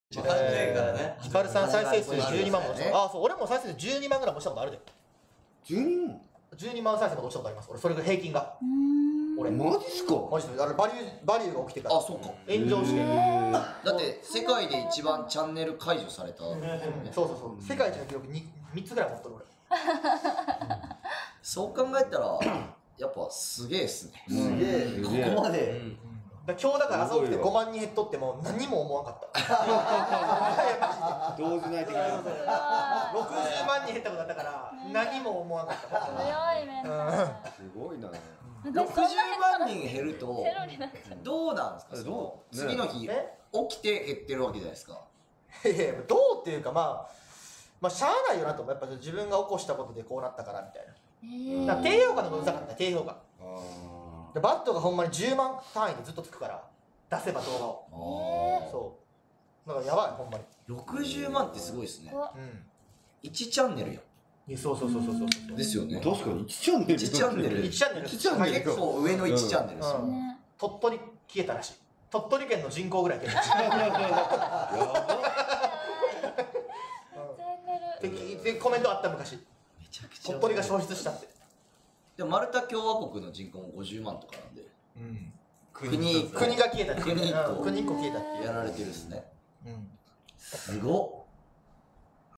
30円からね。 ヒカルさん再生数12万も落ちた。あ、そう、俺も再生数12万ぐらいも落ちたことあるで。 12万 12万再生も落ちたことあります。俺、それが平均が。俺。 マジっすか。 マジで。バリューが起きてから。 あ、そうか。 炎上して。 だって世界で一番チャンネル解除された。 そうそうそう。世界一の記録3つぐらい持ってる俺。 そう考えたら、やっぱすげえっすね。 すげえ。ここまで。 今日だから朝起きて5万人減っとっても何も思わんかった。 動じない的な。 60万人減ったことあったから何も思わんかった。 強いね。 すごいな。 60万人減るとどうなんですか。次の日起きて減ってるわけじゃないですか。 いやどうっていうかまあしゃあないよなと思う。やっぱ自分が起こしたことでこうなったからみたいな。だから低評価の方がうざかった。低評価。でバットがほんまに10万単位でずっとつくから出せば動画を。そうだからやばいほんまに。 60万ってすごいですね。 うん。 1チャンネルや。 そうですよね。 確かに1チャンネル。 1チャンネル。 1チャンネル。 結構上の1チャンネルですよ。 鳥取消えたらしい。鳥取県の人口ぐらい消えたらしい。でコメントあった昔。 めちゃくちゃ。 鳥取が消失したって。 でもマルタ共和国の人口も50万とかなんで。国が消えたって。 国1個消えたって。 やられてるっすね。 うん。 すごっ。